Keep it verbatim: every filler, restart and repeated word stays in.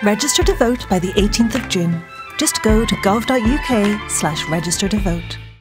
Register to vote by the eighteenth of June. Just go to gov.uk slash register to vote.